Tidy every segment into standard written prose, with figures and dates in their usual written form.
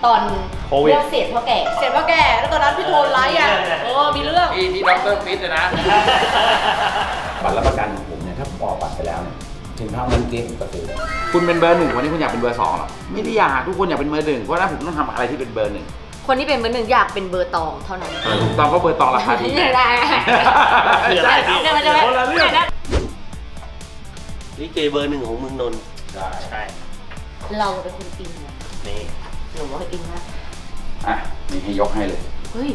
ตอนเรื่องเสียพ่อแก่แล้วตอนนั้นพี่โทนไลฟ์อ่ะมีเรื่องที่ดร.ฟิตเลยนะบัตรรับประกันของผมเนี่ยถ้าออกบัตรไปแล้วเนี่ยถึงเท่านั้นเกมผมก็ซื้อคุณเป็นเบอร์ 1วันนี้คุณอยากเป็นเบอร์ 2หรอไม่ได้อยากทุกคนอยากเป็นเบอร์ 1เพราะฉะนั้นผมต้องทำอะไรที่เป็นเบอร์ 1 คนที่เป็นเบอร์ 1อยากเป็นเบอร์ตองเท่านั้นตองก็เบอร์ตองราคาดีได้ใช่มันจะไม่คนละเรื่องนี่เจเบอร์ 1ของเมืองนนท์ใช่เราเป็นคนอินนี่หนูว่าอินนะอ่ะนี่ให้ยกให้เลยเฮ้ย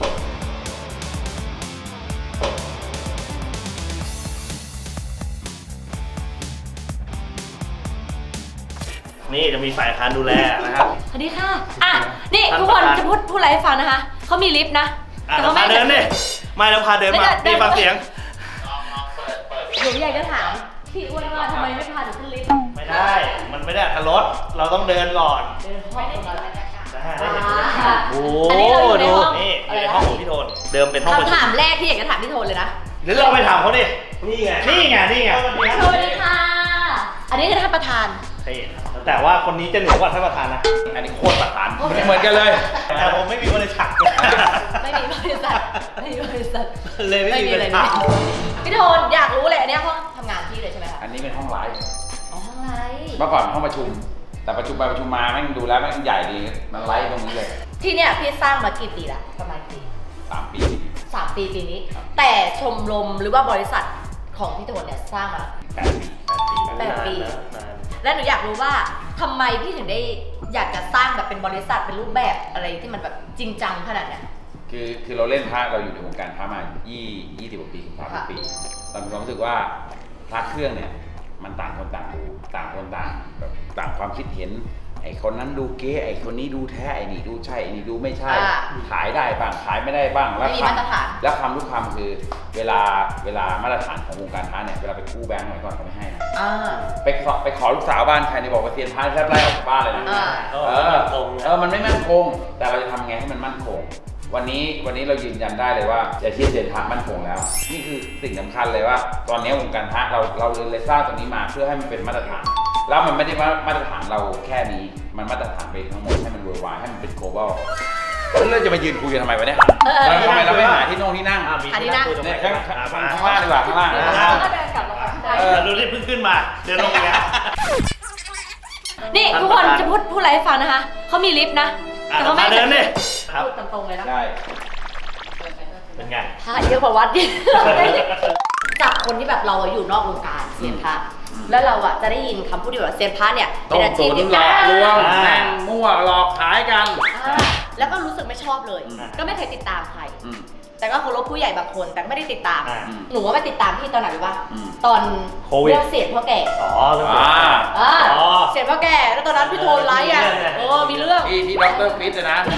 นี่จะมีฝ่ายการดูแลนะครับสวัสดีค่ะนี่ทุกคนจะพูดอะไรให้ฟังนะคะเขามีลิฟต์นะแต่เขาไม่เดินเนี่ยไม่แล้วพาเดินมาดีฟังเสียงหนูอยากจะถามพี่อ้วนว่าทำไมไม่พาหนูขึ้นลิฟต์ไม่ได้มันไม่ได้ขับรถเราต้องเดินก่อนไม่ได้มีอะไรโอ้ดูนี่ในห้องของพี่โทนเดิมเป็นห้องคำถามแรกที่อยากจะถามพี่โทนเลยนะหรือเราไปถามเขาดินี่ไงสวัสดีค่ะอันนี้คือท่านประธานแต่ว่าคนนี้จะเหนือกว่าท่านประธานนะอันนี้โคตรประธานเหมือนกันเลยแต่ผมไม่มีบริษัทไม่มีบริษัทเลยไม่มีบริษัทพี่โทนอยากรู้เลยอันนี้ห้องทำงานที่เลยใช่ไหมคะอันนี้เป็นห้องไลฟ์ห้องไลฟ์เมื่อก่อนห้องประชุมแต่ประชุมไปประชุมมาแม่งดูแล้วแม่งใหญ่ดีมันไลฟ์ตรงนี้เลยที่เนี่ยพี่สร้างมากี่ปีละประมาณปี 3 ปีปีนี้แต่ชมรมหรือว่าบริษัทของพี่โทนเนี่ยสร้างมา8 ปีและหนูอยากรู้ว่าทำไมพี่ถึงได้อยากจะสร้างแบบเป็นบริษัทเป็นรูปแบบอะไรที่มันแบบจริงจังขนาดเนี้ยคือเราเล่นพระเราอยู่ในวงการพระมา20 กว่าปี30 ปีเรามีความรู้สึกว่าพระเครื่องเนี่ยมันต่างคนต่างดูต่างคนต่างแบบต่างความคิดเห็นไอ้คนนั้นดูเก๊ไอ้คนนี้ดูแท้ไอ้นี่ดูใช่ไอ้นี่ดูไม่ใช่ขายได้บ้างขายไม่ได้บ้างแล้วคำทุกคำคือเวลามาตรฐานของวงการพระเนี่ยเวลาไปกู้แบงก์หน่อยก่อนเขาไม่ให้นะไปขอลูกสาวบ้านใครนี่บอกว่าเซียนพระแทบไล่ออกจากบ้านเลยนะมันไม่มั่นคงแต่เราจะทำไงให้มันมั่นคงวันนี้เรายืนยันได้เลยว่าอาชีพเซียนพระมั่นคงแล้วนี่คือสิ่งสำคัญเลยว่าตอนนี้วงการพระเราเลยสร้างตรงนี้มาเพื่อให้มันเป็นมาตรฐานแล้วมันไม่ได้มาตรฐานเราแค่นี้มันมาตรฐานไปทั้งหมดให้มันเวิร์ลไวด์ให้มันเป็น global แล้วเราจะมายืนคุยกันทำไมวะเนี่ยทำไมเราไม่หาที่นั่งเนี่ยข้างล่างดีกว่าข้างล่างก็เดินกลับมาดูนี่เพิ่งขึ้นมาเดินลงไปแล้วนี่ทุกคนจะพูดอะไรให้ฟังนะคะเขามีลิฟต์นะแต่เขาไม่เดินเนี่ยพูดตรงๆเลยนะใช่เป็นไงพระเยอะกว่าวัดดิจากคนที่แบบเราอยู่นอกวงการเซียนพระแล้วเราอะจะได้ยินคำพูดที่แบบเซียนพระเนี่ยเป็นอาชีพที่หลอกลวงมั่วหลอกขายกันแล้วก็รู้สึกไม่ชอบเลยก็ไม่เคยติดตามใครแต่ก็เคารพผู้ใหญ่บางคนแต่ไม่ได้ติดตามหนูว่าไปติดตามพี่ตอนไหนรู้ป่ะตอนเรื่องเสียพ่อแก่เสียพ่อแก่แล้วตอนนั้นพี่โทนไลฟ์อ่ะมีเรื่องที่ดร.ฟิตเลยนะ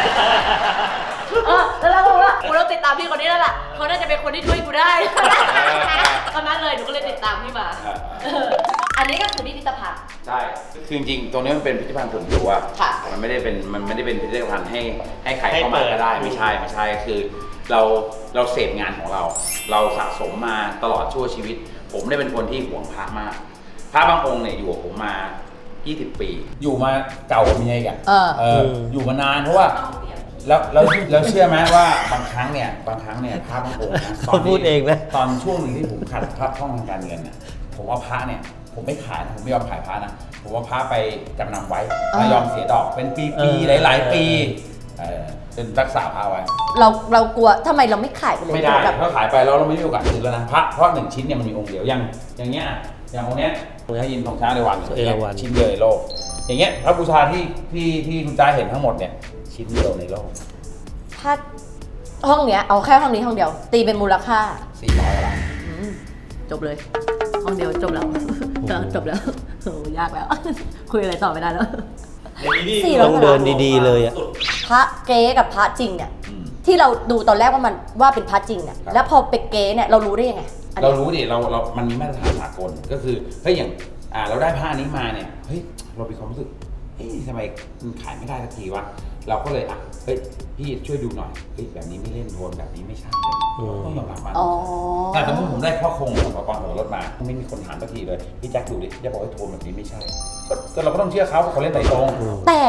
แล้วเราบอกว่าเราติดตามพี่คนนี้แล้วล่ะเขาน่าจะเป็นคนที่ช่วยกูได้ตอนนั้นเลยหนูก็เลยติดตามพี่มาอันนี้ก็คือพิพิธภัณฑ์ใช่คือจริงๆตรงนี้มันเป็นพิพิธภัณฑ์ส่วนตัวมันไม่ได้เป็นพิพิธภัณฑ์ให้ใครเข้ามาก็ได้ไม่ใช่คือเราเสพงานของเราสะสมมาตลอดชั่วชีวิตผมได้เป็นคนที่หวงพระมากพระบางองค์เนี่ยอยู่กับผมมา20 ปีอยู่มาเก่ากว่าเมียอีกอยู่มานานเพราะว่าแล้วเชื่อไหมว่าบางครั้งเนี่ยพระบางองค์นะตอนพูดเองนะตอนช่วงหนึ่งที่ผมขัดพระท่องทางการเงินเนี่ยผมว่าพระเนี่ยผมไม่ขายนะผมไม่ยอมขายพระนะผมว่าพระไปจำนำไว้ไม่ยอมเสียดอกเป็นปีหลายปีเป็นรักษาพระไว้เรากลัวทำไมเราไม่ขายไปเลยไม่ได้ถ้าขายไปเราไม่มีโอกาสซื้อแล้วนะพระเพราะ1 ชิ้นเนี่ยมันมีองค์เดียวอย่างเงี้ยอย่างองค์เนี้ยให้ยินทองช้างในวันชิ้นเดียวในโลกอย่างเงี้ยพระบูชาที่คุณจ้าเห็นทั้งหมดเนี่ยชิ้นเดียวในโลกถ้าห้องเนี้ยเอาแค่ห้องนี้ห้องเดียวตีเป็นมูลค่า 400 ล้านจบเลยห้องเดียวจบแล้วโหยากแล้วคุยอะไรต่อไม่ได้แล้วต้องเดินดีๆเลยอะพระเก๊กับพระจริงเนี่ยที่เราดูตอนแรกว่าเป็นพระจริงเนี่ยแล้วพอเป็นเก๊เนี่ยเรารู้ได้ยังไงเรารู้ดิเรามันมีมาตรฐานสากลก็คือเฮ้ยอย่างเราได้ผ้านี้มาเนี่ยเฮ้ยเรามีความรู้สึกเฮ้ยทำไมมันขายไม่ได้สักทีวะเราก็เลยเฮ้ยพี่ช่วยดูหน่อยเฮ้ยแบบนี้ไม่เล่นโทนแบบนี้ไม่ใช่ต้องยอมรับมันแต่สมมติผมได้ข้อคงของกรของรถมาไม่มีคนถามสักทีเลยพี่แจ็คดูดิจะบอกให้โทนแบบนี้ไม่ใช่ก็เราก็ต้องเชื่อเขาตรงแต่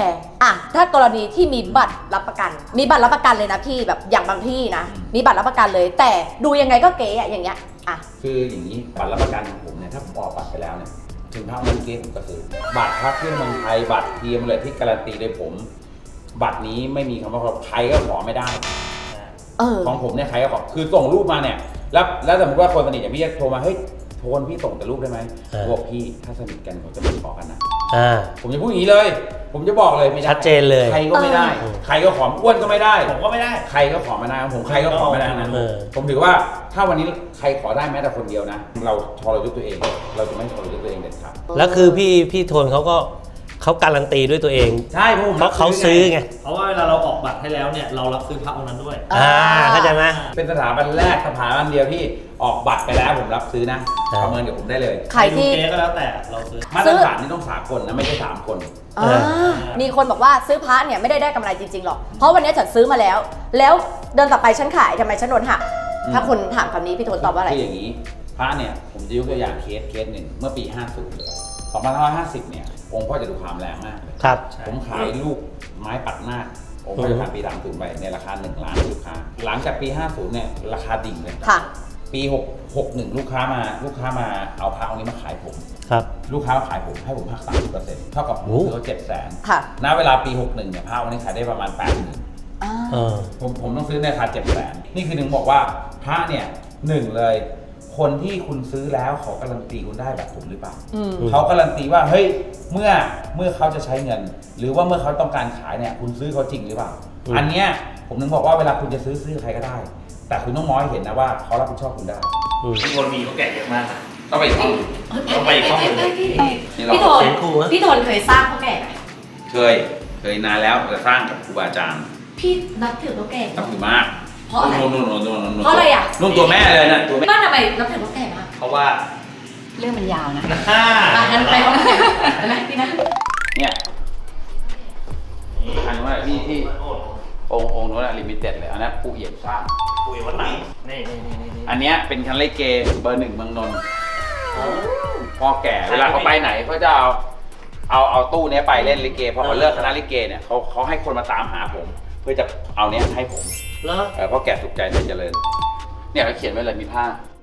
อ่ะถ้ากรณีที่มีบัตรรับประกันเลยนะพี่แบบอย่างบางที่นะมีบัตรรับประกันเลยแต่ดูยังไงก็เก๋อะอย่างเงี้ยอ่ะคืออย่างนี้บัตรรับประกันของผมเนี่ยถ้าผมออกบัตรไปแล้วเนี่ยถึงภาคนั้นเก๊ผมก็คือบัตรพักเครื่องเมืองไทยบัตรเทียมเลยที่การันตีโดยผมบัตรนี้ไม่มีคำว่าใครก็ขอไม่ได้ของผมเนี่ยใครก็ขอคือส่งรูปมาเนี่ยแล้วสมมติว่าคนสนิทอย่างพี่จะโทรมาเฮ้ยโทนพี่ส่งแต่รูปได้ไหมบอกพี่ถ้าสนิทกันผมจะไม่ขอกันนะผมจะพูดอย่างนี้เลยผมจะบอกเลยไม่ได้ชัดเจนเลยใครก็ไม่ได้ใครก็ขออ้วนก็ไม่ได้ผมก็ไม่ได้ใครก็ขอไม่ได้ผมใครก็ขอไม่ได้นะผมถือว่าถ้าวันนี้ใครขอได้แม้แต่คนเดียวนะเราทรยศตัวเองเราจะไม่ทรยศตัวเองเด็ดขาดแล้วคือพี่โทนเขาการันตีด้วยตัวเองใช่เพราะเขาซื้อไงเพราะว่าเวลาเราออกบัตรให้แล้วเนี่ยเรารับซื้อพระองค์นั้นด้วยเข้าใจไหมเป็นสถาบันแรกสถาบันเดียวที่ออกบัตรไปแล้วผมรับซื้อนะประเมินกับผมได้เลยใครที่ก็แล้วแต่เราซื้อมาตรฐานนี่ต้อง3 คนนะไม่ใช่3 คนมีคนบอกว่าซื้อพระเนี่ยไม่ได้กำไรจริงๆหรอกเพราะวันนี้ฉันซื้อมาแล้วเดินต่อไปฉันขายทำไมฉันโดนหักถ้าคนถามคำนี้พี่โทนตอบว่าอะไรคืออย่างนี้พระเนี่ยผมจะยกตัวอย่างเคสหนึ่งเมื่อปี 2550เนี่ยองค์พ่อจะดูความแรงมากเลยครับผมขายลูกไม้ปัดหน้าองค์พ่อจะผ่านปี30ไปในราคา1 ล้านลูกค้าหลังจากปี50เนี่ยราคาดิ่งเลยปี61ลูกค้ามาเอาพระองค์นี้มาขายผมครับลูกค้ามาขายผมให้ผมหัก 30%เท่ากับผมซื้อเขา700,000ณเวลาปี61เนี่ยพระองค์นี้ขายได้ประมาณ 80,000ผมต้องซื้อในราคา700,000นี่คือหนึ่งบอกว่าพระเนี่ย1เลยคนที่คุณซื้อแล้วเขาการันตีคุณได้แบบผมหรือเปล่าเขาการันตีว่าเฮ้ยเมื่อเขาจะใช้เงินหรือว่าเมื่อเขาต้องการขายเนี่ยคุณซื้อเขาจริงหรือเปล่าอันเนี้ยผมนึงบอกว่าเวลาคุณจะซื้อใครก็ได้แต่คุณต้องมองให้เห็นนะว่าเขารับผิดชอบคุณได้พี่โทนมีเขาแก่เยอะมากนะต้องไปอีกห้องเลยพี่โทนเคยสร้างเขาแก่ไหมเคยนานแล้วจะสร้างกับครูบาอาจารย์พี่นับถือเขาแก่นับถือมากเพราะอะไรเพราะอะไรอ่ะนุ่นตัวแม่เลยนะตัวแม่บ้านทำไมนับถือเขาแก่มากเพราะว่าเรื่องมันยาวนะงั้นไปห้องแก่ไหมพี่นะเนี่ยอันว่าที่องค์นู้นลิมิเต็ดเลยอันนั้นผู้เอี่ยมสร้างผู้เอี่ยมวัดไหนนี่อันเนี้ยเป็นคันเล่เกเบอร์ 1เมืองนนท์พอแก่เวลาเขาไปไหนเขาจะเอาตู้นี้ไปเล่นลิเกพอเขาเลิกคณะลิเกเนี่ยเขาให้คนมาตามหาผมเพื่อจะเอาเนี้ยให้ผมเพราะแก่สุขใจใจเจริญเนี่ยเขาเขียนไว้เลยมีผ้า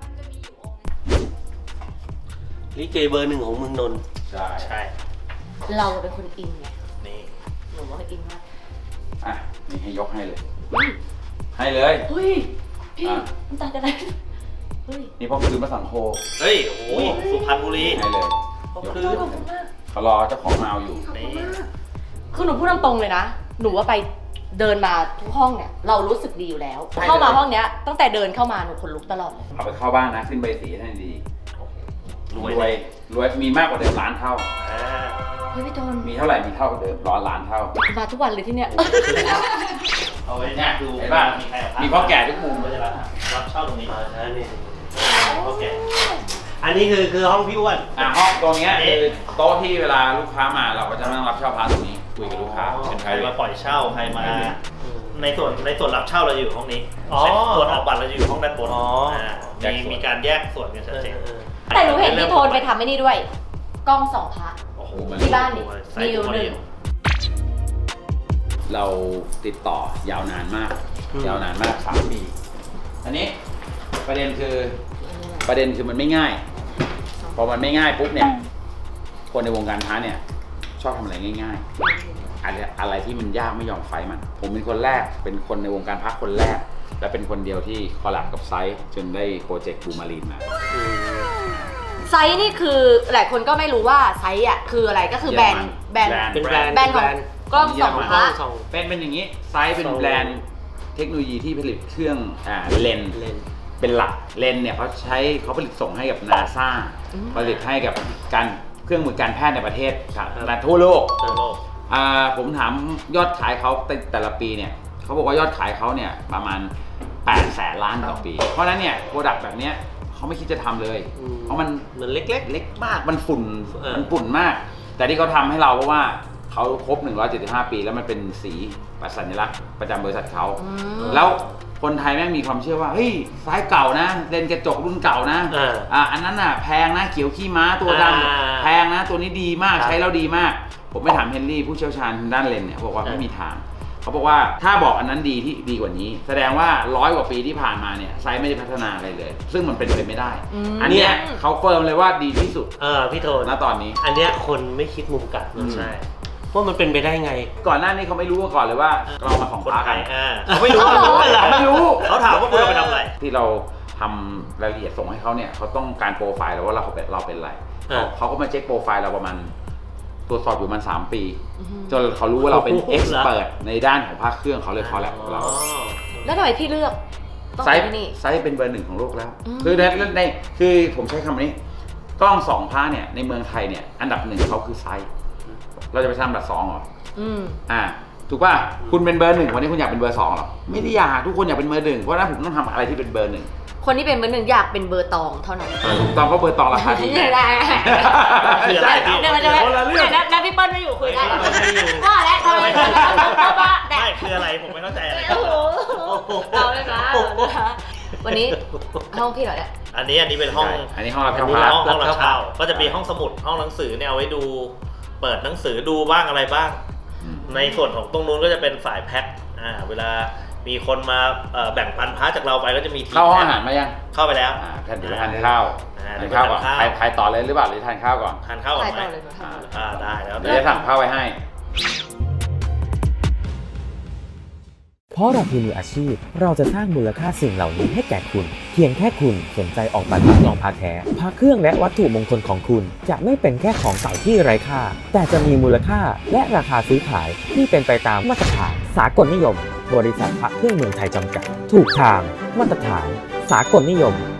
ลิเกเบอร์ 1ของเมืองนนท์ใช่เราเป็นคนอินไงนี่หนูว่าอินมากอ่ะนี่ให้ยกให้เลยให้เลยเฮ้ยพี่มันตาจะได้เฮ้ยนี่พ่อคืนมาสังโคเฮ้ยโอ้โหสุพรรณบุรีให้เลยยกคืนเขารอเจ้าของมาเอาอยู่คือหนูพูดตรงๆเลยนะหนูว่าไปเดินมาทุกห้องเนี่ยเรารู้สึกดีอยู่แล้วเข้ามาห้องเนี้ยตั้งแต่เดินเข้ามาหนูขนลุกตลอดเลยเอาไปเข้าบ้านนะขึ้นใบสีให้ดีรวยมีมากกว่าเดิมล้านเท่าเฮ้ยพี่โจนมีเท่าไหร่มีเท่าเดิม100 ล้านเท่ามาทุกวันเลยที่เนี้ยเอาไว้เนี่ยดูไอ้บ้านมีพ่อแก่ทุกมุมเลยรับเช่าตรงนี้นี่พ่อแก่อันนี้คือห้องพี่อ้วนห้องตรงนี้คือโต๊ะที่เวลาลูกค้ามาเราก็จะนั่งรับเช่าพาร์ทตรงนี้คุยกับลูกค้าเป็นใครมาปล่อยเช่าใครมาในส่วนรับเช่าเราอยู่ห้องนี้ส่วนออกบัตรเราอยู่ห้องด้านบนมีการแยกส่วนกันชัดเจนแต่หนูเห็นพี่โทนไปทำไม่นี่ด้วยกล้องส่องพระที่บ้านนี่มีอยู่1 เราติดต่อยาวนานมาก3 ปีอันนี้ประเด็นคือมันไม่ง่ายพอมันไม่ง่ายปุ๊บเนี่ยคนในวงการพระเนี่ยชอบทำอะไรง่ายๆอะไรที่มันยากไม่ยอมไฟมันผมเป็นคนแรกเป็นคนในวงการพระคนแรกและเป็นคนเดียวที่คอลแลบกับไซส์จนได้โปรเจกต์บูมารีนมาไซส์นี่คือหลายคนก็ไม่รู้ว่าไซส์อ่ะคืออะไรก็คือแบรนด์ของกล้องส่องพระเป็นอย่างนี้ไซส์เป็นแบรนด์เทคโนโลยีที่ผลิตเครื่องเลนเป็นหลักเลนเนี่ยเขาผลิตส่งให้กับ NASA ผลิตให้กับเครื่องมือการแพทย์ในประเทศทั่วโลกผมถามยอดขายเขาแต่ละปีเนี่ยเขาบอกว่ายอดขายเขาเนี่ยประมาณ800,000 ล้านต่อปีเพราะฉะนั้นเนี่ยโปรดักต์แบบนี้เขาไม่คิดจะทำเลยเพราะมันเล็กมากมันฝุ่นมากแต่ที่เขาทำให้เราเพราะว่าเขาครบ175 ปีแล้วมันเป็นสีสัญลักษณ์ประจำบริษัทเขาแล้วคนไทยแม่งมีความเชื่อว่าเฮ้ยซ้ายเก่านะเลนกระจกรุ่นเก่านะอันนั้นน่ะแพงนะเขียวขี้ม้าตัวดำแพงนะตัวนี้ดีมากใช้แล้วดีมากผมไปถามเฮนรี่ผู้เชี่ยวชาญด้านเลนเนี่ยบอกว่าไม่มีทางเขาบอกว่าถ้าบอกอันนั้นดีกว่านี้แสดงว่า100 กว่าปีที่ผ่านมาเนี่ยไซส์ไม่ได้พัฒนาอะไรเลยซึ่งมันเป็นไปไม่ได้อันเนี้ยเขาเฟิร์มเลยว่าดีที่สุดพี่โทนณตอนนี้อันเนี้ยคนไม่คิดมุมกลับใช่ว่ามันเป็นไปได้ไงก่อนหน้านี้เขาไม่รู้มาก่อนเลยว่าเรามาของพากันเขาไม่รู้เขาถามว่าคุณเราไปทำอะไรที่เราทำรายละเอียดส่งให้เขาเนี่ยเขาต้องการโปรไฟล์แล้วว่าเราเป็นอะไรเขาก็มาเช็คโปรไฟล์เราประมาณตรวจสอบอยู่มัน3 ปีจนเขารู้ว่าเราเป็นเอ็กซ์เปิดในด้านของภาคเครื่องเขาเลยเขาแหละเราแล้วทำไมพี่เลือกไซส์เป็นเบอร์ 1ของโลกแล้วคือผมใช้คำนี้กล้อง2 ภาคเนี่ยในเมืองไทยเนี่ยอันดับ 1เขาคือไซส์เราจะไปทำอันดับ 2หรอถูกป่ะคุณเป็นเบอร์ 1วันนี้คุณอยากเป็นเบอร์ 2หรอไม่ได้อยากทุกคนอยากเป็นเบอร์ 1เพราะนั้นผมต้องทำอะไรที่เป็นเบอร์ 1 คนที่เป็นเบอร์ 1อยากเป็นเบอร์ตองเท่านั้นถูกต้องเพราะเบอร์ตองราคาดีได้คืออะไรพี่เดี๋ยวมันจะแล้วพี่เปิ้ลไม่อยู่คุยได้ว่าแล้วทำไมไม่คืออะไรผมไม่เข้าใจอะไรเอาเลยนะวันนี้ห้องพี่เหรอเนี่ยอันนี้เป็นห้องรับเช่าห้องรับเช่าก็จะมีห้องสมุดห้องหนังสือเนี่ยเอาไว้ดูเปิดหนังสือดูบ้างอะไรบ้างในส่วนของตรงนู้นก็จะเป็นฝ่ายแพ็คเวลามีคนมาแบ่งปันพาร์ทจากเราไปก็จะมีทีมเข้าห้องอาหารมายังเข้าไปแล้วแผ่นเดี๋ยวทานข้าวก่อนใครต่อเลยหรือเปล่าหรือทานข้าวก่อนทานข้าวก่อนไหมได้แล้วเดี๋ยวจะสั่งข้าวไว้ให้เพราะเราคือมืออาชีพเราจะสร้างมูลค่าสิ่งเหล่านี้ให้แก่คุณเพียงแค่คุณสนใจออกแบบรับรองพาแท้พาเครื่องและวัตถุมงคลของคุณจะไม่เป็นแค่ของเก่าที่ไร้ค่าแต่จะมีมูลค่าและราคาซื้อขายที่เป็นไปตามมาตรฐานสากลนิยมบริษัทพระเครื่องเมืองไทยจำกัดถูกทางมาตรฐานสากลนิยม